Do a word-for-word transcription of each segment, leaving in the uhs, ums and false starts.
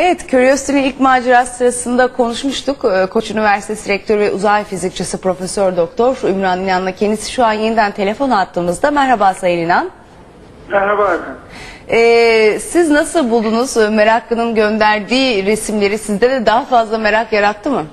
Evet, Curiosity'nin ilk macerası sırasında konuşmuştuk. Koç Üniversitesi Rektörü ve uzay fizikçisi Profesör Doktor Ümran İnan'la kendisi şu an yeniden telefon attığımızda. Merhaba Sayın İnan. Merhaba efendim. Ee, siz nasıl buldunuz? Meraklı'nın gönderdiği resimleri sizde de daha fazla merak yarattı mı?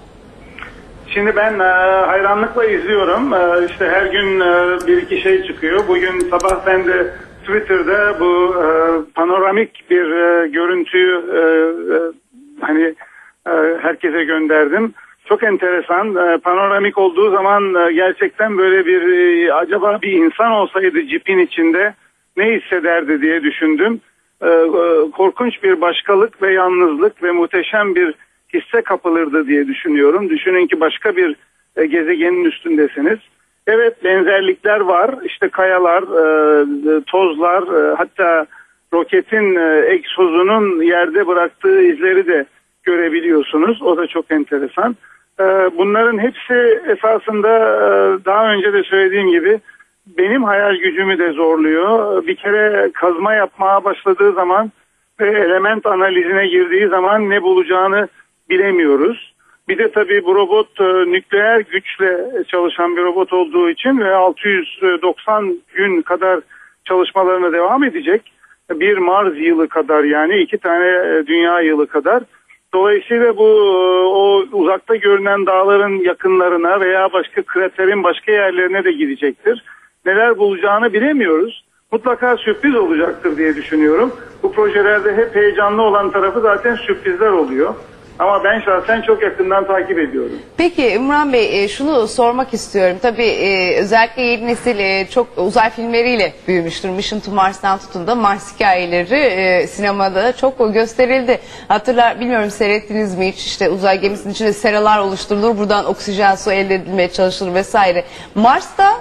Şimdi ben e, hayranlıkla izliyorum. E, işte her gün e, bir iki şey çıkıyor. Bugün sabah ben de Twitter'da bu e, panoramik bir e, görüntüyü e, e, hani e, herkese gönderdim. Çok enteresan. E, panoramik olduğu zaman e, gerçekten böyle bir e, acaba bir insan olsaydı cipin içinde ne hissederdi diye düşündüm. E, e, korkunç bir başkalık ve yalnızlık ve muhteşem bir hisse kapılırdı diye düşünüyorum. Düşünün ki başka bir e, gezegenin üstündesiniz. Evet, benzerlikler var. İşte kayalar, e, tozlar, e, hatta roketin e, egzozunun yerde bıraktığı izleri de görebiliyorsunuz. O da çok enteresan. E, bunların hepsi esasında e, daha önce de söylediğim gibi benim hayal gücümü de zorluyor. Bir kere kazma yapmaya başladığı zaman ve element analizine girdiği zaman ne bulacağını bilemiyoruz. Bir de tabii bu robot e, nükleer güçle çalışan bir robot olduğu için ve altı yüz doksan gün kadar çalışmalarına devam edecek. Bir Mars yılı kadar, yani iki tane e, dünya yılı kadar. Dolayısıyla bu e, o uzakta görünen dağların yakınlarına veya başka kraterin başka yerlerine de gidecektir. Neler bulacağını bilemiyoruz. Mutlaka sürpriz olacaktır diye düşünüyorum. Bu projelerde hep heyecanlı olan tarafı zaten sürprizler oluyor. Ama ben şahsen çok yakından takip ediyorum. Peki Ümran Bey, şunu sormak istiyorum. Tabii özellikle yeni nesil çok uzay filmleriyle büyümüştür. Mission to Mars'tan tutun da Mars hikayeleri sinemada çok gösterildi. Hatırlar, bilmiyorum seyrettiniz mi hiç? İşte uzay gemisinin içinde seralar oluşturulur. Buradan oksijen su elde edilmeye çalışılır vesaire. Mars'ta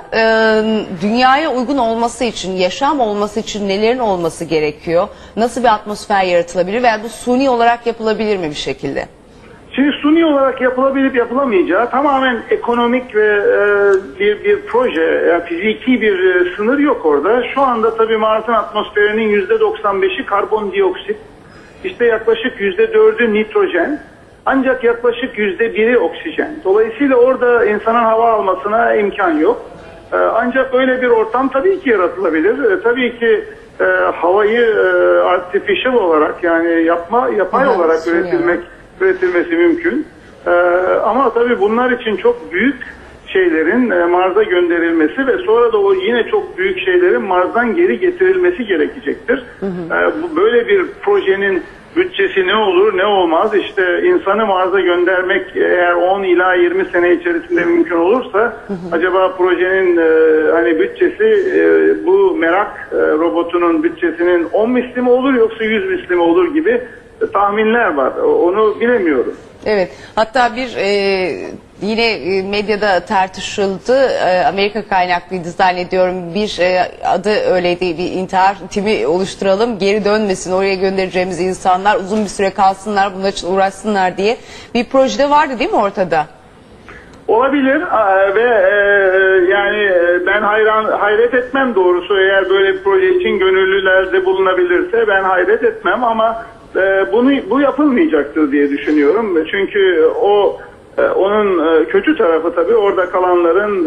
dünyaya uygun olması için, yaşam olması için nelerin olması gerekiyor? Nasıl bir atmosfer yaratılabilir veya bu suni olarak yapılabilir mi bir şekilde? Şimdi suni olarak yapılabilip yapılamayacağı tamamen ekonomik ve e, bir bir proje, yani fiziki bir e, sınır yok orada. Şu anda tabii Mars'ın atmosferinin yüzde doksan beşi karbondioksit, işte yaklaşık yüzde dördü nitrojen, ancak yaklaşık yüzde biri oksijen. Dolayısıyla orada insanın hava almasına imkan yok. E, ancak öyle bir ortam tabii ki yaratılabilir. E, tabii ki e, havayı e, artificial olarak, yani yapma yapay Hı, olarak üretilmek üretilmesi mümkün. Ee, ama tabii bunlar için çok büyük şeylerin e, Mars'a gönderilmesi ve sonra da o yine çok büyük şeylerin Mars'dan geri getirilmesi gerekecektir. Hı hı. Ee, bu böyle bir projenin bütçesi ne olur ne olmaz, işte insanı Mars'a göndermek eğer on ila yirmi sene içerisinde mümkün olursa, hı hı, acaba projenin e, hani bütçesi e, bu merak e, robotunun bütçesinin on misli mi olur yoksa yüz misli mi olur gibi tahminler var. Onu bilemiyorum. Evet. Hatta bir e, yine medyada tartışıldı. E, Amerika kaynaklıydı zannediyorum. Bir e, adı öyleydi. Bir intihar timi oluşturalım. Geri dönmesin. Oraya göndereceğimiz insanlar uzun bir süre kalsınlar. Bunlar için uğraşsınlar diye. Bir projede vardı değil mi ortada? Olabilir ve e, yani ben hayran hayret etmem doğrusu, eğer böyle bir proje için gönüllülerde bulunabilirse ben hayret etmem, ama bunu bu yapılmayacaktır diye düşünüyorum. Çünkü o onun kötü tarafı tabii orada kalanların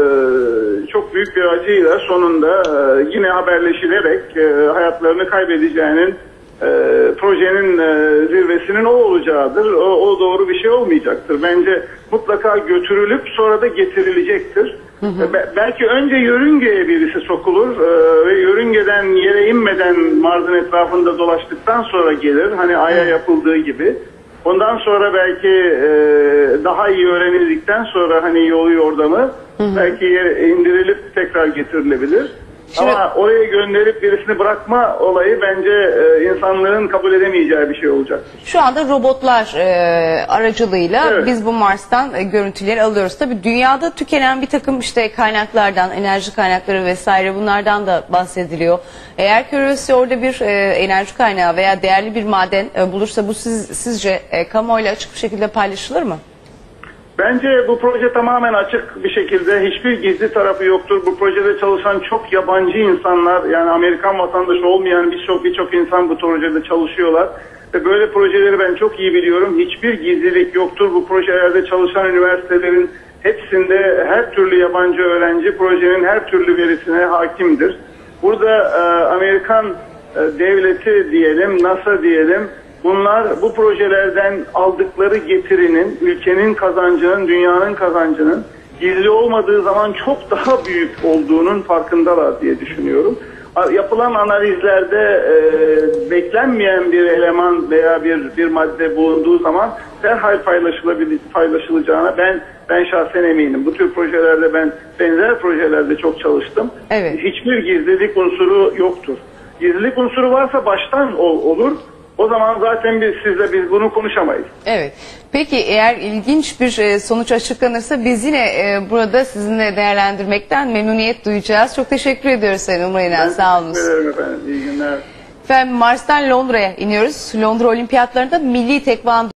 çok büyük bir acıyla sonunda yine haberleşilerek hayatlarını kaybedeceğinin, projenin zirvesinin o olacağıdır. O, o doğru bir şey olmayacaktır. Bence mutlaka götürülüp sonra da getirilecektir. Hı hı. Belki önce yörüngeye birisi sokulur e, ve yörüngeden yere inmeden Mars'ın etrafında dolaştıktan sonra gelir. Hani Ay'a yapıldığı gibi. Ondan sonra belki e, daha iyi öğrenildikten sonra hani yolu yordamı, hı hı, belki yere indirilip tekrar getirilebilir. Şimdi, ama oraya gönderip birisini bırakma olayı bence e, insanlığın kabul edemeyeceği bir şey olacak. Şu anda robotlar e, aracılığıyla, evet, biz bu Mars'tan e, görüntüleri alıyoruz. Tabii dünyada tükenen bir takım işte kaynaklardan, enerji kaynakları vesaire, bunlardan da bahsediliyor. Eğer Curiosity orada bir e, enerji kaynağı veya değerli bir maden e, bulursa bu siz, sizce e, kamuoyuyla açık bir şekilde paylaşılır mı? Bence bu proje tamamen açık bir şekilde, hiçbir gizli tarafı yoktur. Bu projede çalışan çok yabancı insanlar, yani Amerikan vatandaşı olmayan birçok birçok insan bu projede çalışıyorlar. Ve böyle projeleri ben çok iyi biliyorum. Hiçbir gizlilik yoktur. Bu projelerde çalışan üniversitelerin hepsinde her türlü yabancı öğrenci projenin her türlü verisine hakimdir. Burada e, Amerikan e, devleti diyelim, NASA diyelim, bunlar bu projelerden aldıkları getirinin, ülkenin kazancının, dünyanın kazancının gizli olmadığı zaman çok daha büyük olduğunun farkındalar diye düşünüyorum. Yapılan analizlerde e, beklenmeyen bir eleman veya bir bir madde bulunduğu zaman derhal paylaşılabilir, paylaşılacağına ben ben şahsen eminim. Bu tür projelerde ben benzer projelerde çok çalıştım. Evet. Hiçbir gizlilik unsuru yoktur. Gizlilik unsuru varsa baştan ol, olur. O zaman zaten biz sizle biz bunu konuşamayız. Evet. Peki eğer ilginç bir e, sonuç açıklanırsa biz yine e, burada sizinle değerlendirmekten memnuniyet duyacağız. Çok teşekkür ediyoruz Sayın Umur İnan. Sağ olun. Teşekkür ederim efendim. İyi günler. Efendim Mars'tan Londra'ya iniyoruz. Londra Olimpiyatlarında milli tekvando